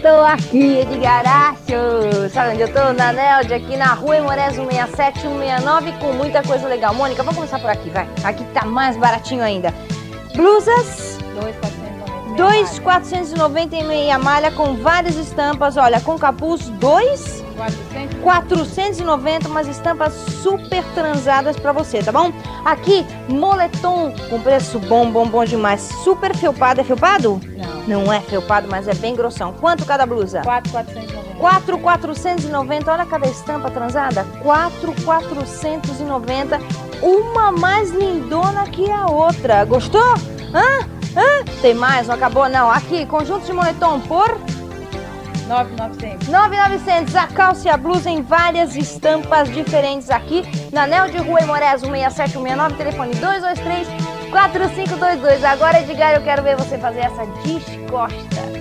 Tô aqui, Edgaracho. Sabe onde eu tô? Na Nelde, aqui na rua Emores 167, 169, com muita coisa legal. Mônica, vamos começar por aqui, vai. Aqui tá mais baratinho ainda. Blusas... 2.490 em meia malha com várias estampas. Olha, com capuz 490, umas estampas super transadas pra você, tá bom? Aqui, moletom com preço bom demais. Super felpado. É felpado? Não é felpado, mas é bem grossão. Quanto cada blusa? 4.490. Olha cada estampa transada. 4.490. Uma mais lindona que a outra. Gostou? Tem mais? Não acabou não. Aqui, conjunto de moletom por 9.900. A calça e a blusa em várias estampas diferentes aqui na Nel de Rua Emores 167, 169, telefone 223-4522. Agora, Edgar, eu quero ver você fazer essa descosta.